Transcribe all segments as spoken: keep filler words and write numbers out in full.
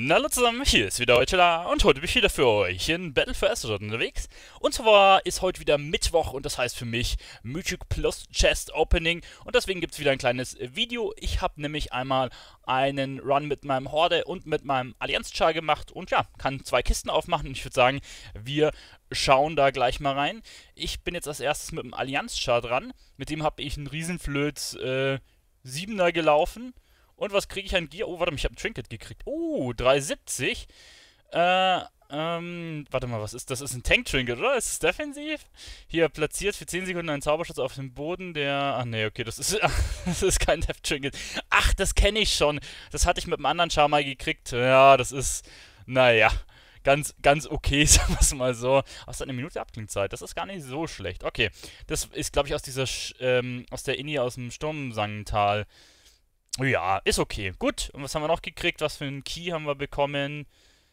Na hallo zusammen, hier ist wieder Eutela und heute bin ich wieder für euch in Battle for Azeroth unterwegs. Und zwar ist heute wieder Mittwoch und das heißt für mich Mythic Plus Chest Opening und deswegen gibt es wieder ein kleines Video. Ich habe nämlich einmal einen Run mit meinem Horde und mit meinem Allianz-Char gemacht und ja, kann zwei Kisten aufmachen und ich würde sagen, wir schauen da gleich mal rein. Ich bin jetzt als erstes mit dem Allianz-Char dran, mit dem habe ich einen Riesenflöz äh, siebener gelaufen. Und was kriege ich an Gear? Oh, warte mal, ich habe ein Trinket gekriegt. Oh, dreihundertsiebzig. Äh, ähm, warte mal, was ist das? Das ist ein Tank-Trinket, oder? Ist es defensiv? Hier, platziert für zehn Sekunden einen Zauberschutz auf dem Boden, der... Ach nee, okay, das ist, das ist kein Def-Trinket. Ach, das kenne ich schon. Das hatte ich mit einem anderen Char mal gekriegt. Ja, das ist... Naja, ganz, ganz okay, sagen wir es mal so. Aus eine Minute Abklingzeit, das ist gar nicht so schlecht. Okay, das ist, glaube ich, aus dieser... Sch ähm, aus der Inni aus dem Sturmsangental. Ja, ist okay. Gut, und was haben wir noch gekriegt? Was für einen Key haben wir bekommen?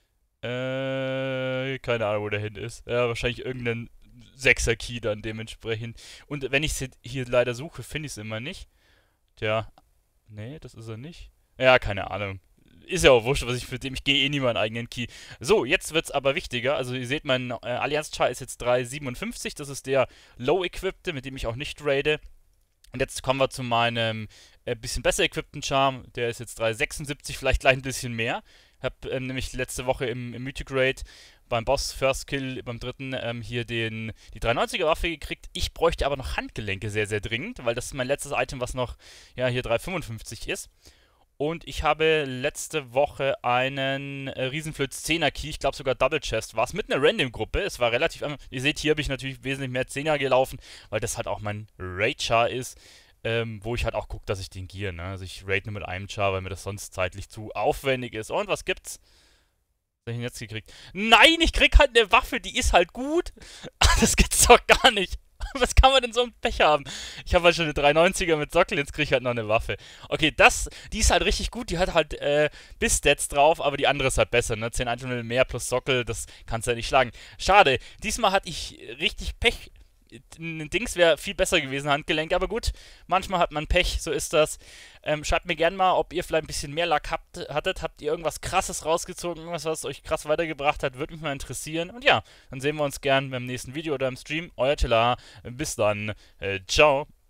Äh, keine Ahnung, wo der hin ist. Ja, wahrscheinlich irgendein sechser Key dann dementsprechend. Und wenn ich es hier leider suche, finde ich es immer nicht. Tja, nee, das ist er nicht. Ja, keine Ahnung. Ist ja auch wurscht, was ich für den. Ich gehe eh nie meinen eigenen Key. So, jetzt wird es aber wichtiger. Also, ihr seht, mein äh, Allianz-Char ist jetzt dreihundertsiebenundfünfzig. Das ist der Low-Equippte, mit dem ich auch nicht raide. Und jetzt kommen wir zu meinem äh, bisschen besser equippten Charm. Der ist jetzt dreihundertsechsundsiebzig, vielleicht gleich ein bisschen mehr. Ich habe ähm, nämlich letzte Woche im, im Mythic Raid beim Boss First Kill, beim dritten, ähm, hier den, die dreihundertneunziger Waffe gekriegt. Ich bräuchte aber noch Handgelenke sehr, sehr dringend, weil das ist mein letztes Item, was noch, ja, hier dreihundertfünfundfünfzig ist. Und ich habe letzte Woche einen äh, Riesenflöz zehner Key, ich glaube sogar Double Chest war es, mit einer Random-Gruppe. Es war relativ einfach. Ihr seht, hier habe ich natürlich wesentlich mehr zehner gelaufen, weil das halt auch mein Raid-Char ist, ähm, wo ich halt auch gucke, dass ich den gear, ne? Also ich raid nur mit einem Char, weil mir das sonst zeitlich zu aufwendig ist. Und was gibt's? Was habe ich denn jetzt gekriegt? Nein, ich krieg halt eine Waffe, die ist halt gut. Das gibt's doch gar nicht. Was kann man denn so ein Pech haben? Ich habe halt schon eine dreihundertneunziger mit Sockel, jetzt kriege ich halt noch eine Waffe. Okay, das, die ist halt richtig gut, die hat halt äh, Bis-Stats drauf, aber die andere ist halt besser, ne? zehn Einzelmittel mehr plus Sockel, das kannst du ja nicht schlagen. Schade, diesmal hatte ich richtig Pech. Ein Dings wäre viel besser gewesen, Handgelenk, aber gut, manchmal hat man Pech, so ist das. Ähm, schreibt mir gerne mal, ob ihr vielleicht ein bisschen mehr Lack habt, hattet, habt ihr irgendwas krasses rausgezogen, irgendwas, was euch krass weitergebracht hat, würde mich mal interessieren. Und ja, dann sehen wir uns gern beim nächsten Video oder im Stream. Euer Tila, bis dann, äh, ciao.